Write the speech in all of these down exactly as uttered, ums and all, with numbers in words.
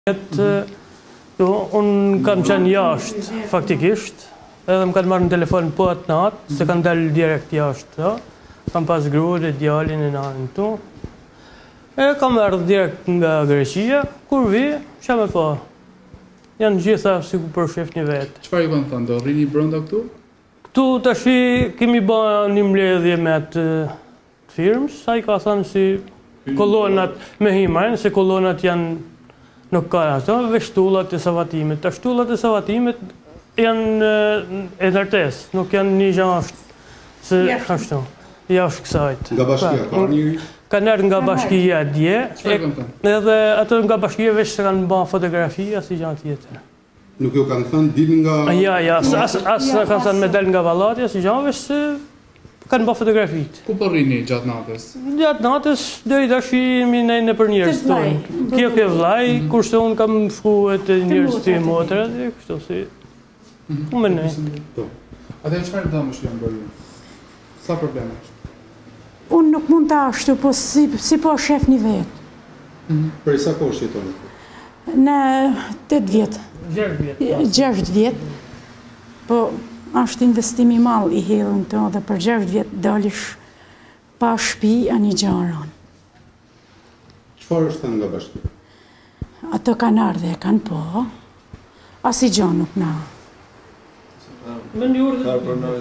Unë kam qenë jashtë, faktikisht, edhe më kanë marrë në telefon po atë natë, se kanë dalë direkt jashtë, kam pas gruën e djalin e nanën tu. E kam ardhur direkt nga Greqia, kur vi, çka më po. Janë gjitha si ku për shef një vetë. Çfarë ju kanë thënë, do rrini brenda këtu? Këtu tash kemi bërë një mbledhje me atë firmës, ai ka thënë si kolonat me himajnë, se kolonat janë nuk ka ato, veç shtullat e savatimit. Ta shtullat e savatimit janë e ndërtes, nuk janë një gjë ashtë, se ashtu, jashtë kësajt. Nga bashkia, ka njëri? Ka nërë nga bashkia dje, edhe ato nga bashkia veç se kanë bërë fotografia, si gjanë tjetër. Nuk jo kanë thënë dilë nga... Ja, ja, asë kanë thënë me del nga valatja, si gjanë veç se kanë bërë fotografit. Ku po rrini gjatë natës? Gjatë natës, deri tash jemi ne në për njerëz tonë. Kjo ke vllai, kurse unë kam shkuar te njerëz të motra, dhe kështu si. Ku më ne? Atë çfarë dëmosh janë bërë? Sa probleme është? Unë nuk mund të ashtu, po si, si po shef një vetë. Për sa kohë shjetoni? Në tetë vjetë. Gjashtë vjetë. Gjashtë vjetë. Po është investimi mall i hedhën të dhe për gjashtë vjetë dalish pa shtëpi a një gjaran. Çfarë është thënë nga bashkia? Ato kanë ardhe, kanë po, as i gjanë nuk na. Me një urdhë.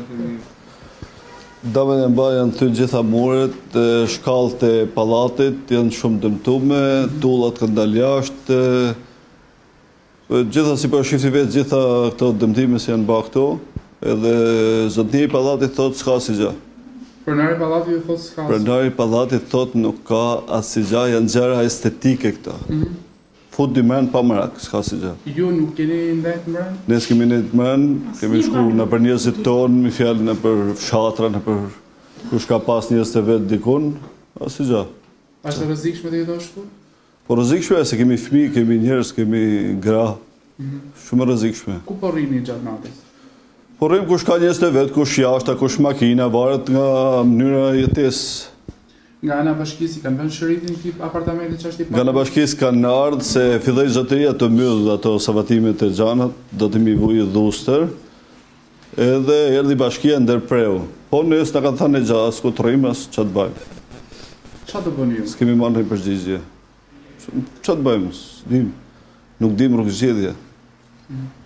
Damen e mba janë të gjitha muret, shkallët e palatit janë shumë dëmtume, tullat kanë dalë jashtë, gjitha si për shifti vetë gjitha këto dëmtime si janë ba këto, edhe zotëni i palatit thotë s'ka si gja. Pronari i palatit thotë s'ka si gja? Pronari i palatit thotë nuk ka as si gja, janë gjëra estetike këta. Fut dy mërën pa mërak, s'ka si gja. Ju nuk keni ndajt mërën? Ne s'kemi ndajt mërën, kemi shku në për njëzit tonë, mi fjallë në për fshatra, në për kush ka pas njëzit e vetë dikun, as si gja. Ashtë rëzikshme të jeto shku? Po rëzikshme, se kemi fmi, kemi njërës, kemi gra, shumë rëzikshme. Ku po rrini gjatë natës? Po rrim kush ka njëzit e vetë, kush jashta, kush makina, varet nga mënyra jetesë. Nga ana bashkisi kanë vënë shëritin tip apartamenti që është i parë? Nga ana bashkis kanë ardhë se filloj zotëria të myllë ato savatimet e gjanat, do të mi vujë dhustër, edhe erdi bashkia ndërpreu. Po nësë në kanë thënë e gja, s'ku të rrimë, as që të bëjmë. Qa të bënë ju? S'kemi marrë një përgjigje. Që të bëjmë? Nuk dim rrugë zgjedhje.